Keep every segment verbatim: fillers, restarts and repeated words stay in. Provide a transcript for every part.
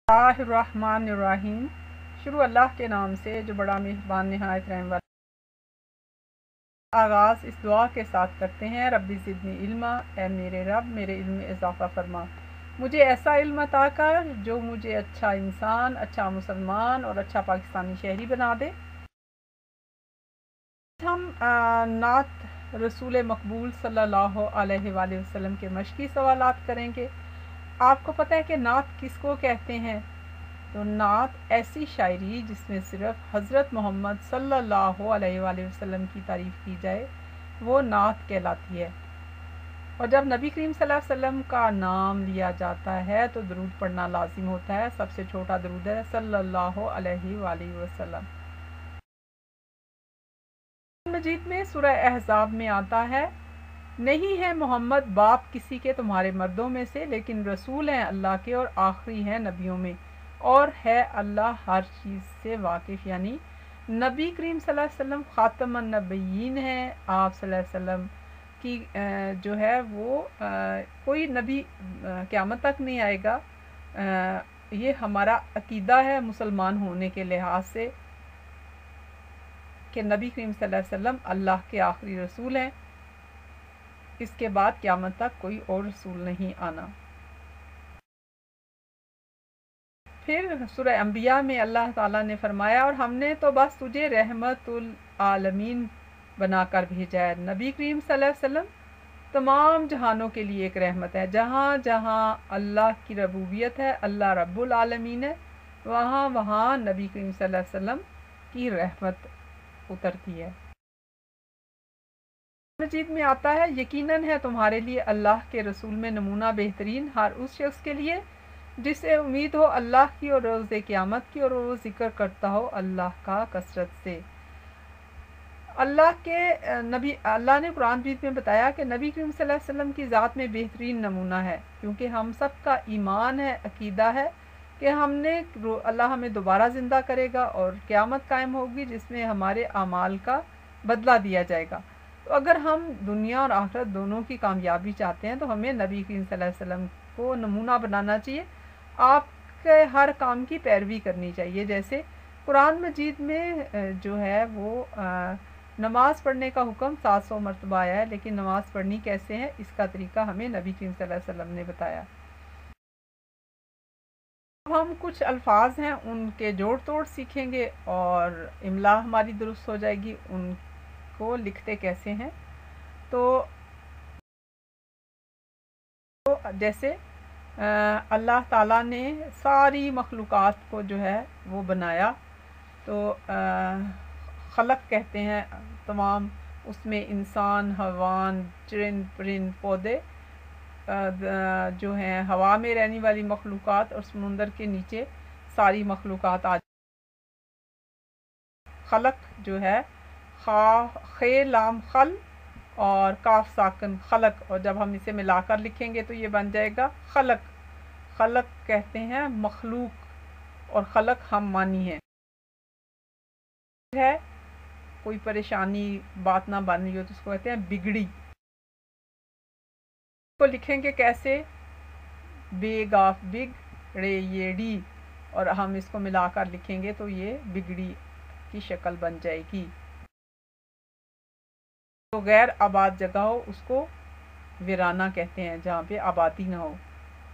बिस्मिल्लाहिर्रहमानिर्रहीम। शुरू अल्लाह के नाम से जो बड़ा मेहरबान नहायत रहम वाला। आगाज़ इस दुआ के साथ करते हैं, रब्बी ज़िदनी इल्मा, ए मेरे रब मेरे इल्म में इजाफ़ा फरमा। मुझे ऐसा इल्म अता कर जो मुझे अच्छा इंसान, अच्छा मुसलमान और अच्छा पाकिस्तानी शहरी बना दे। हम आ, नात रसूल मकबूल सल्लल्लाहु अलैहि वसल्लम के मशकी सवालात करेंगे। आपको पता है कि नात किसको कहते हैं? तो नात ऐसी शायरी जिसमें सिर्फ हज़रत मोहम्मद सल्लल्लाहु अलैहि वसल्लम की तारीफ़ की जाए, वो नात कहलाती है। और जब नबी करीम सल्लल्लाहु अलैहि वसल्लम का नाम लिया जाता है तो दरूद पढ़ना लाजिम होता है। सबसे छोटा दरूद है सल्लल्लाहु अलैहि वसल्लम। मजीद में सूरह अहज़ाब में आता है, नहीं है मोहम्मद बाप किसी के तुम्हारे मर्दों में से, लेकिन रसूल हैं अल्लाह के और आखिरी हैं नबियों में, और है अल्लाह हर चीज़ से वाकिफ़। यानी नबी करीम सल्लल्लाहु अलैहि वसल्लम ख़ातमुन नबिय्यीन हैं। आप सल्लल्लाहु अलैहि वसल्लम की जो है वो कोई नबी क़यामत तक नहीं आएगा। ये हमारा अकीदा है मुसलमान होने के लिहाज से कि नबी करीम सल्लल्लाहु अलैहि वसल्लम अल्लाह के आखिरी रसूल हैं। इसके बाद क़यामत तक कोई और रसूल नहीं आना। फिर सूरह अंबिया में अल्लाह ताला ने फरमाया, और हमने तो बस तुझे रहमतुल आलमीन बनाकर भेजा है। नबी करीम सल्लल्लाहु अलैहि वसल्लम तमाम जहानों के लिए एक रहमत है। जहाँ जहाँ अल्लाह की रबूबियत है, अल्लाह रब्बुल आलमीन है, वहाँ वहाँ नबी करीम सल्लल्लाहु अलैहि वसल्लम की रहमत उतरती है। मजीद में आता है, यकीनन है तुम्हारे लिए अल्लाह के रसूल में नमूना बेहतरीन हर उस शख्स के लिए जिसे उम्मीद हो अल्लाह की और रोज़े क़यामत की, और वो ज़िक्र करता हो अल्लाह का कसरत से। अल्लाह के नबी अल्लाह ने कुरान मजीद में बताया कि नबी करीम सल्लल्लाहु अलैहि वसल्लम की ज़ात में बेहतरीन नमूना है, क्योंकि हम सब का ईमान है, अकीदा है कि हमने अल्लाह हमें दोबारा ज़िंदा करेगा और क़यामत कायम होगी जिसमें हमारे अमाल का बदला दिया जाएगा। तो अगर हम दुनिया और आखिरत दोनों की कामयाबी चाहते हैं तो हमें नबी करीम सल्लल्लाहु अलैहि वसल्लम को नमूना बनाना चाहिए। आपके हर काम की पैरवी करनी चाहिए। जैसे कुरान मजीद में जो है वो नमाज़ पढ़ने का हुक्म सात सौ मरतबा आया है, लेकिन नमाज़ पढ़नी कैसे है इसका तरीका हमें नबी करीम सल्लल्लाहु अलैहि वसल्लम ने बताया। अब हम कुछ अल्फाज हैं उनके जोड़ तोड़ सीखेंगे और इमला हमारी दुरुस्त हो जाएगी। उनको लिखते कैसे हैं तो, तो जैसे अल्लाह ताला ने सारी मखलूक़ात को जो है वो बनाया, तो खलक कहते हैं तमाम, उसमें इंसान, हवान, चिरिंद परिंद, पौधे जो हैं, हवा में रहने वाली मखलूक़ात और समुंदर के नीचे सारी मखलूक़ात आ। खलक जो है खा खे लाम खल और काफ साकन खलक, और जब हम इसे मिलाकर लिखेंगे तो ये बन जाएगा खलक। खलक कहते हैं मखलूक, और खलक हम मानी है है कोई परेशानी बात ना बन रही हो तो उसको कहते हैं बिगड़ी। तो लिखेंगे कैसे? बेग ऑफ बिग रे ये डी, और हम इसको मिलाकर लिखेंगे तो ये बिगड़ी की शक्ल बन जाएगी। तो गैर आबाद जगह हो उसको वीराना कहते हैं, जहाँ पे आबादी ना हो।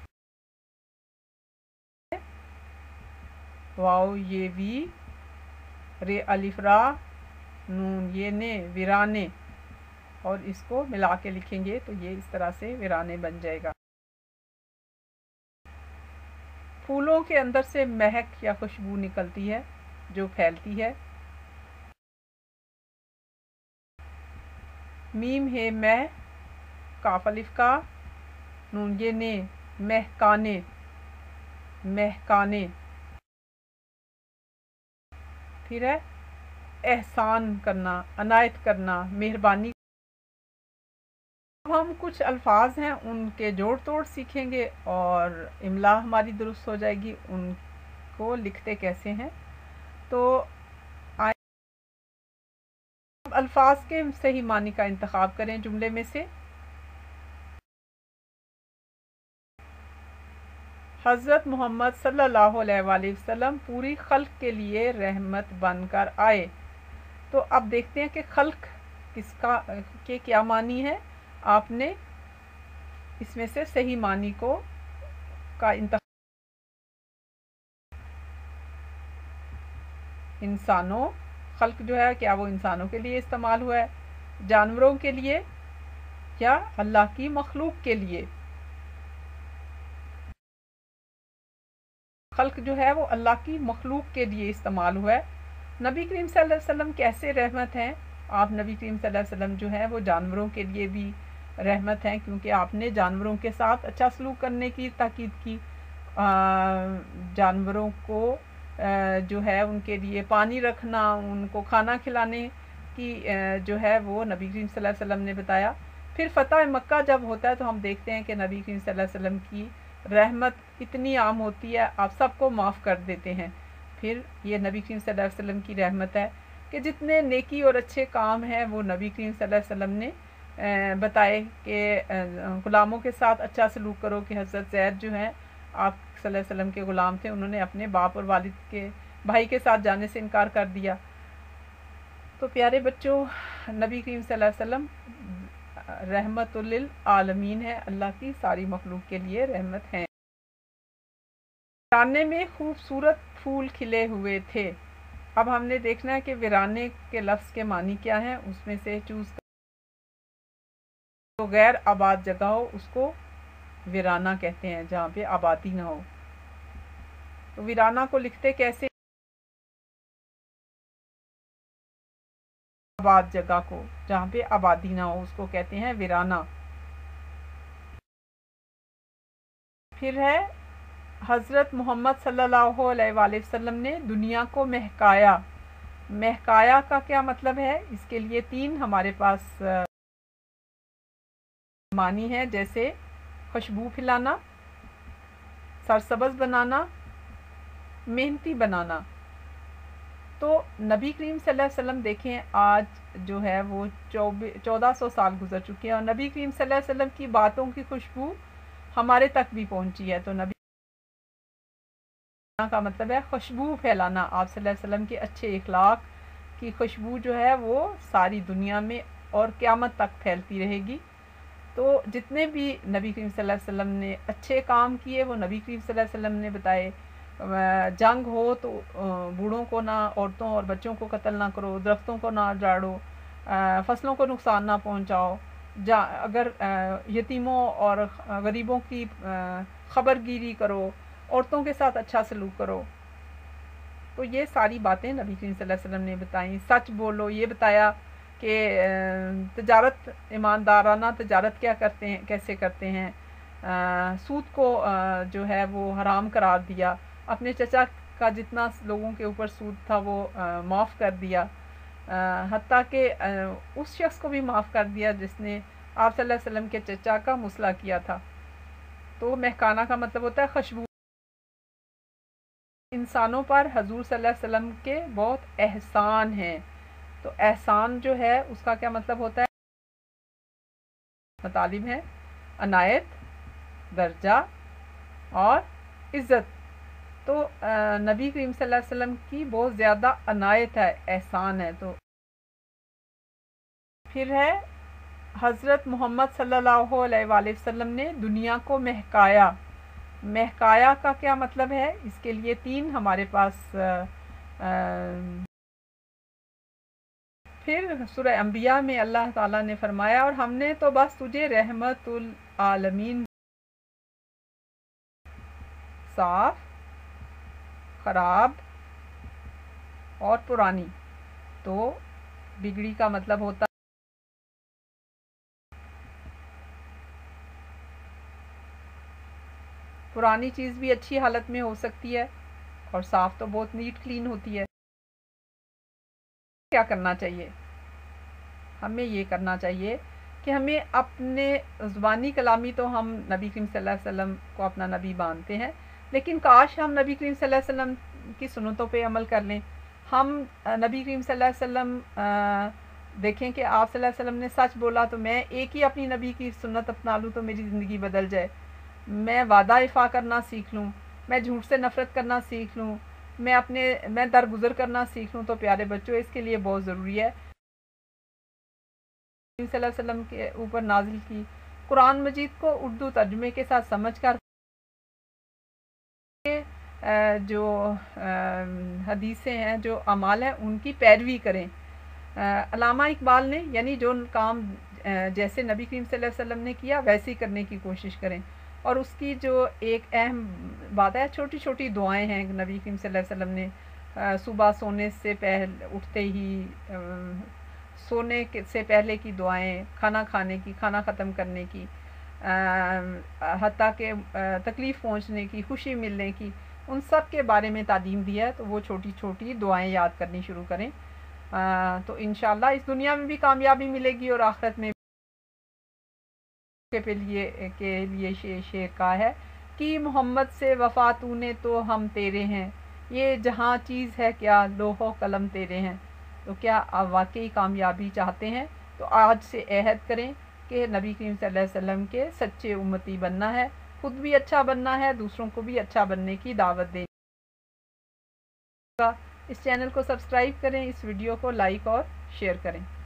वाओ ये वी रे अलिफरा नून ये ने वीराने, और इसको मिला के लिखेंगे तो ये इस तरह से वीराने बन जाएगा। फूलों के अंदर से महक या खुशबू निकलती है जो फैलती है। मीम है मैं, काफ अलिफ का, नून ये ने महकाने महकाने। फिर है एहसान करना, अनायत करना, मेहरबानी। अब हम कुछ अल्फाज हैं उनके जोड़ तोड़ सीखेंगे और इमला हमारी दुरुस्त हो जाएगी। उनको लिखते कैसे हैं तो अल्फाज के सही मानी का इंतखाब करें जुमले में से। حضرت محمد صلی اللہ علیہ وآلہ وسلم پوری خلق کے لیے رحمت بن کر آئے۔ تو اب دیکھتے ہیں کہ خلق کس کا کے کیا معنی ہے۔ آپ نے اس میں سے صحیح معنی کو کا انتخاب۔ انسانوں، خلق جو ہے کیا وہ انسانوں کے لیے استعمال ہوا ہے، جانوروں کے لیے یا اللہ کی مخلوق کے لیے؟ خلق جو ہے وہ اللہ کی مخلوق کے لیے استعمال ہوا ہے۔ نبی کریم صلی اللہ علیہ وسلم کیسے رحمت ہیں؟ آپ نبی کریم صلی اللہ علیہ وسلم جو ہے وہ جانوروں کے لیے بھی رحمت ہیں، کیونکہ آپ نے جانوروں کے ساتھ اچھا سلوک کرنے کی تاکید کی۔ جانوروں کو جو ہے ان کے لیے پانی رکھنا، ان کو کھانا کھلانے کی جو ہے وہ نبی کریم صلی اللہ علیہ وسلم نے بتایا۔ پھر فتح مکہ جب ہوتا ہے تو ہم دیکھتے ہیں کہ نبی کریم صلی اللہ علیہ وسلم کی رحمت اتنی عام ہوتی ہے، آپ سب کو معاف کر دیتے ہیں۔ پھر یہ نبی کریم صلی اللہ علیہ وسلم کی رحمت ہے کہ جتنے نیکی اور اچھے کام ہیں وہ نبی کریم صلی اللہ علیہ وسلم نے بتائے کہ غلاموں کے ساتھ اچھا سلوک کرو، کہ حضرت زید جو ہیں آپ صلی اللہ علیہ وسلم کے غلام تھے، انہوں نے اپنے باپ اور والد کے بھائی کے ساتھ جانے سے انکار کر دیا۔ تو پیارے بچوں، نبی کریم صلی اللہ علیہ وسلم رحمت للعالمین ہے، اللہ کی ساری مخلوق کے لیے رحمت ہیں۔ ویرانے میں خوبصورت پھول کھلے ہوئے تھے۔ اب ہم نے دیکھنا ہے کہ ویرانے کے لفظ کے معنی کیا ہیں، اس میں سے چوز کر تو غیر آباد جگہ ہو اس کو ویرانہ کہتے ہیں، جہاں پہ آبادی نہ ہو۔ تو ویرانہ کو لکھتے کیسے؟ آباد جگہ کو، جہاں پہ آبادی نہ ہو اس کو کہتے ہیں ویرانہ۔ پھر ہے حضرت محمد صلی اللہ علیہ وآلہ وسلم نے دنیا کو مہکایا۔ مہکایا کا کیا مطلب ہے؟ اس کے لیے تین ہمارے پاس معنی ہے، جیسے خوشبو پھیلانا، سرسبز بنانا، محنتی بنانا۔ تو نبی کریم صلی اللہ علیہ وسلم دیکھیں آج جو ہے وہ چودہ سو سال گزر چکے ہیں، اور نبی کریم صلی اللہ علیہ وسلم کی باتوں کی خوشبو ہمارے تک بھی پہنچی ہے۔ تو نبی کا مطلب ہے خوشبو پھیلانا، آپ صلی اللہ علیہ وسلم کے اچھے اخلاق کی خوشبو جو ہے وہ ساری دنیا میں اور قیامت تک پھیلتی رہے گی۔ تو جتنے بھی نبی کریم صلی اللہ علیہ وسلم نے اچھے کام کیے وہ نبی کریم صلی اللہ علیہ وسلم نے بتائے۔ جنگ ہو تو بوڑھوں کو نہ، عورتوں اور بچوں کو قتل نہ کرو، درختوں کو نہ جاڑو، فصلوں کو نقصان نہ پہنچاؤ، جا اگر یتیموں اور غریبوں کی خبر گیری کرو، عورتوں کے ساتھ اچھا سلوک کرو۔ تو یہ ساری باتیں نبی کریم صلی اللہ علیہ وسلم نے بتائیں۔ سچ بولو، یہ بتایا کہ تجارت، ایماندارانہ تجارت کیا کرتے ہیں، کیسے کرتے ہیں۔ سود کو جو ہے وہ حرام قرار دیا، اپنے چچا کا جتنا لوگوں کے اوپر سود تھا وہ معاف کر دیا، حتیٰ کہ اس شخص کو بھی معاف کر دیا جس نے آپ صلی اللہ علیہ وسلم کے چچا کا مصلح کیا تھا۔ تو مہکانا کا مطلب ہوتا ہے خوشبو۔ انسانوں پر حضور صلی اللہ علیہ وسلم کے بہت احسان ہیں۔ تو احسان جو ہے اس کا کیا مطلب ہوتا ہے؟ مطالب ہے عنایت، درجہ اور عزت۔ تو نبی کریم صلی اللہ علیہ وسلم کی بہت زیادہ عنایت ہے، احسان ہے۔ تو پھر ہے حضرت محمد صلی اللہ علیہ وآلہ وسلم نے دنیا کو مہکایا۔ مہکایا کا کیا مطلب ہے؟ اس کے لیے تین ہمارے پاس پھر سورہ انبیاء میں اللہ تعالیٰ نے فرمایا، اور ہم نے تو بس تجھے رحمت العالمین، صاف، خراب اور پرانی۔ تو بگڑی کا مطلب ہوتا پرانی چیز بھی اچھی حالت میں ہو سکتی ہے، اور صاف تو بہت نیٹ کلین ہوتی ہے۔ کیا کرنا چاہیے؟ ہمیں یہ کرنا چاہیے کہ ہمیں اپنے زبانی کلامی تو ہم نبی کریم صلی اللہ علیہ وسلم کو اپنا نبی مانتے ہیں، لیکن کاش ہم نبی کریم صلی اللہ علیہ وسلم کی سنتوں پہ عمل کر لیں۔ ہم نبی کریم صلی اللہ علیہ وسلم دیکھیں کہ آپ صلی اللہ علیہ وسلم نے سچ بولا تو میں ایک ہی اپنی نبی کی سنت اپنا لوں تو میری زندگی بدل جائے۔ میں وعدہ افا کرنا سیکھ لوں، میں جھوٹ سے نفرت کرنا سیکھ لوں، میں اپنے میں درگزر کرنا سیکھ لوں، تو پیارے بچوں اس کے لیے بہت ضروری ہے صلی اللہ علیہ وسلم کے اوپر نازل کی قرآن مجید کو اردو ترجمے کے ساتھ سمجھ کر جو حدیثیں ہیں، جو اعمال ہیں، ان کی پیروی کریں۔ علامہ اقبال نے یعنی جو کام جیسے نبی کریم صلی اللہ علیہ وسلم نے کیا ویسے ہی کرنے کی کوشش کریں، اور اس کی جو ایک اہم بات ہے، چھوٹی چھوٹی دعائیں ہیں نبی کریم صلی اللہ علیہ وسلم نے صبح سونے سے پہلے اٹھتے ہی سونے سے پہلے کی دعائیں، کھانا کھانے کی، کھانا ختم کرنے کی، حتیٰ کہ تکلیف پہنچنے کی، خوشی ملنے کی، ان سب کے بارے میں تعلیم دی ہے۔ تو وہ چھوٹی چھوٹی دعائیں یاد کرنی شروع کریں، تو انشاءاللہ اس دنیا میں بھی کامیابی ملے گی اور آخرت میں کے لیے کے لیے شعر کہا ہے کہ محمد سے وفا تو نے تو ہم تیرے ہیں، یہ جہاں چیز ہے کیا لوح و قلم تیرے ہیں۔ تو کیا آپ واقعی کامیابی چاہتے ہیں؟ تو آج سے عہد کریں کہ نبی کریم صلی اللہ علیہ وسلم کے سچے امتی بننا ہے، خود بھی اچھا بننا ہے، دوسروں کو بھی اچھا بننے کی دعوت دیں گا۔ اس چینل کو سبسکرائب کریں، اس ویڈیو کو لائک اور شیئر کریں۔